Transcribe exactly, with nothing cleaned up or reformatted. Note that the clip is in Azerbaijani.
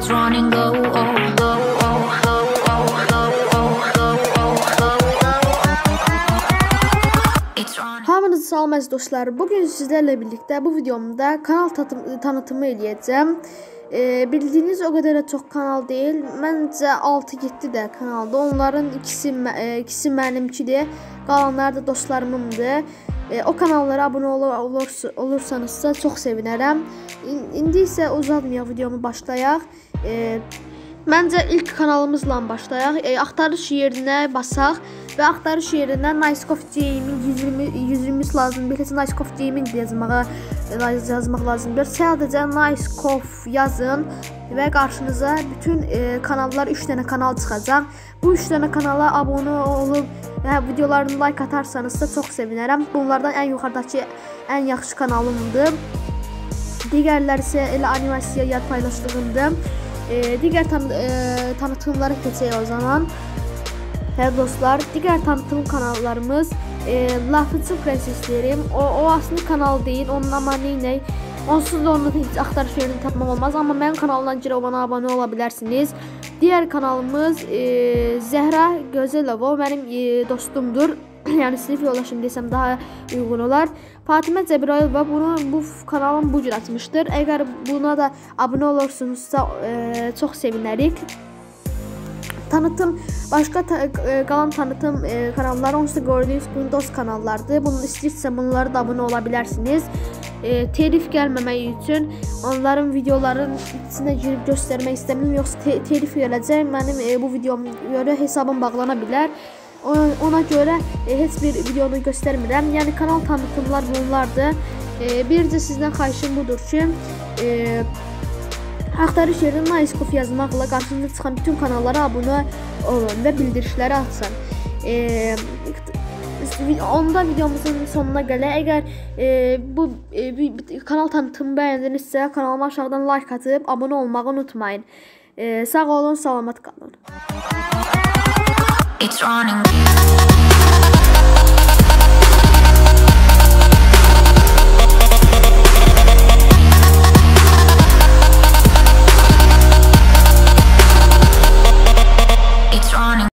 It's running low, oh, low, oh, low, oh, low, oh, low, oh, low. It's running. Hamınızı salam əziz dostlar. Bugün sizlerle birlikte bu videomda kanal tanıtımı eləyəcəm. E, bildiğiniz o kadar da çok kanal değil. Məncə altı yeddi də kanalda. Onların ikisi e, ikisi mənimkidir. Qalanlar da dostlarımındır. E, o kanallara abone ol olursa, olursanızsa çok sevinərəm. İndi isə uzatmayaq, videomu başlayaq. E, Məncə ilk kanalımızla başlayaq. E, axtarış yerinə basaq və axtarış yerinə Nice Coffee Gaming yüz iyirmi lazım. Bir keçə Nice Coffee Gaming yazmağa yazmaq lazımdır. Sadəcə Nice Coffee yazın və qarşınıza bütün e, kanallar üç dənə kanal çıxacaq. Bu üç dənə kanala abone olub və videolarını like atarsanızsa çox sevinərəm. Bunlardan ən yuxarıdakı ən yaxşı kanalımdır. Digərləri isə elə animasiya yad paylaşdığımdır. E, digər tan e, tanıtımlara keçək o zaman. Hə dostlar, digər tanıtım kanallarımız e, Lafıcı Proseslerim. O, o aslında kanal değil, onun ama neynək. Onsuz da onun heç axtarış yerini tapmaq olmaz. Amma mənim kanalımdan girə ona abone ola bilərsiniz. Digər kanalımız e, Zəhra Gözəlova, mənim e, dostumdur. Yəni sinif yoldaşım desəm daha uyğun olar. Fatimə Cəbrayılova bunu bu kanalın bu cür açmışdır. Əgər buna da abone olursunuzsa e, çox sevinərik. Tanıtım, başqa ta e, qalan tanıtım e, kanalları onsuz da gördüyünüz bu dost kanallardır. Bunu istəyirsə bunları da abone ola bilərsiniz. E, telif gəlməmək üçün onların videoların içinə girib göstərmək istəmirəm. Yoxsa te telif gələcək. Mənim e, bu videoma görə hesabım bağlana bilər. Ona, ona görə e, heç bir videonu göstərmirəm. Yəni kanal tanıtımlar bunlardır. E, bircə sizdən xahişim budur ki, e, axtarış yerinə Nice Coffee yazmaqla qarşınıza çıxan bütün kanallara abunə olun və bildirişləri açın. E, onda videomuzun sonuna gələk. Əgər e, bu e, kanal tanıtımı bəyəndinizsə kanalıma aşağıdan like atıb abunə olmağı unutmayın. E, sağ olun, salamat qalın. It's running.